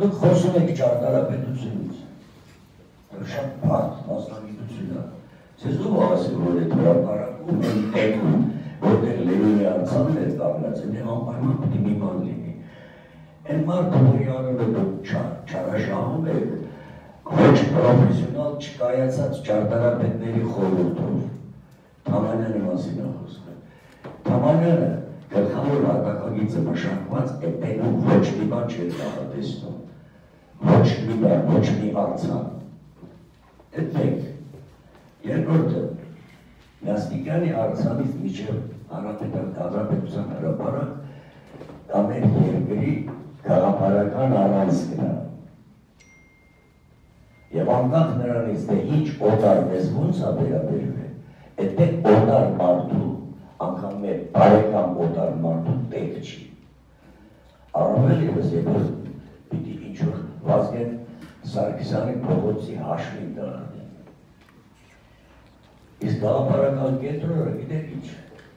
Դուք խոսում եք ճարտարապետությունից, շատ բարդ մասնագիտություն է, ձեզ ով ասի, որ այդ հրապարակում են տեղում, որտեղ Լևոնի արձանն էր կանգնած, այնտեղ անպայման պիտի մի բան լինի։ Այն մարդը, որի անունը դուք չարաշահում եք, ոչ պրոֆեսիոնալ չկայացած ճարտարապետների խորհուրդով, Թամանյանի մասին է խոսքը։ Թամանյանը գլխավոր հատակագիծը մշակված Էդտեղում ոչ մի բան չէր նախատեսնում, ոչ մի բան, ոչ մի արձան։ Էդտեղ, երկրորդը, Սարգսյանի արձանից մինչև Հանրապետության հրապարակ ամեն երկրի գաղափարական առանցքն է։ Եվ անկախ նրանից, թե ինչ օտար մեզ ոնց է վերաբերվել, այդտեղ օտար մարդու, անգամ մեր բարեկամ օտար մարդու տեղ չի։ Առավել ևս երբ պիտի ինչ-որ Վազգեն Սարգսյանի փողոցի հաշվին դառնի։ Իսկ գաղափարական կենտրոնը գիտեք ինչ։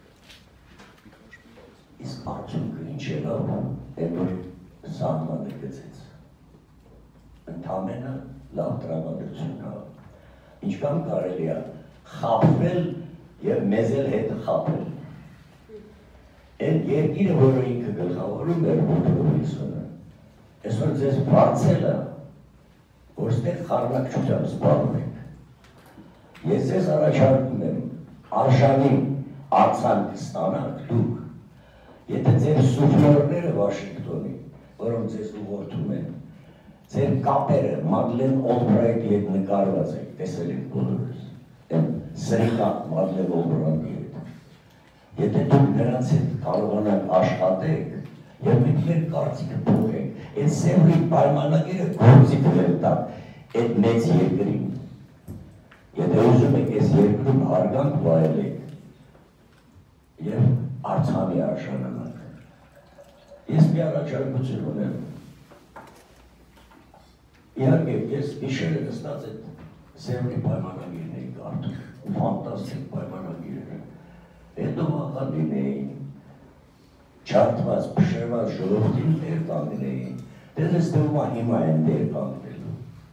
Իսկ արդյունքը ինչ եղավ, այն որ սահմանը գծեց։ Ընդամենը լավ տրամադրություն կա։ Ինչքան կարելի է խաբվել եւ մեզ էլ հետ խաբել։ Այն երկիրը, որը ինքը գլխավորում էր Բուդրովիսոնը, այսօր ձեզ բարձել է, որ ստեղ խառնակցությամբ զբաղվեք։ Ես ձեզ առաջարկում եմ, արժանի արձան կստանաք դուք, եթե ձեր սուֆլորները Վաշինգտոնի, որոնք ձեզ ուղղորդում են, ձեր կապերը Մադլեն Օլբրայթի հետ նկարված եք, տեսել եք բոլորս, այն սրիկակ Մադլեն Օլբրայթի հետ։ Եթե դուք նրանց հետ կարողանաք աշխատեք, եւ մենք մեր կարծիքը փոխենք, այդ սևրի պայմանագիրը գործի կվերտակ այդ մեծ երկրին։ Եթե ուզում եք այս երկրում հարգանք վայելեք եւ արձանի արժանանաք։ Ես մի առաջարկություն ունեմ։ Իհարկե, ես գիշերը նստած այդ սևրի պայմանագիրն էի կարդում, ֆանտաստիկ պայմանագիր էր։ Հետո վաղը լինեին, չարթված, փշրված ժողովրդին դեր կանգնեին, դες թվում է հիմա են դեր կանգնելու։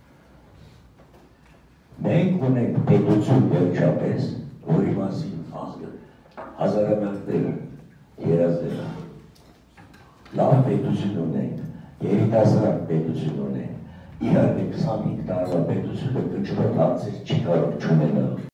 Մենք ունենք պետություն վերջապես, որի մասին հազարամյակներ երազել են։ Լավ պետություն ունենք, երիտասարդ պետություն ունենք, իհարկե 25 տարվա պետությունը կճռոտ հարցեր չի կարող չունենալ։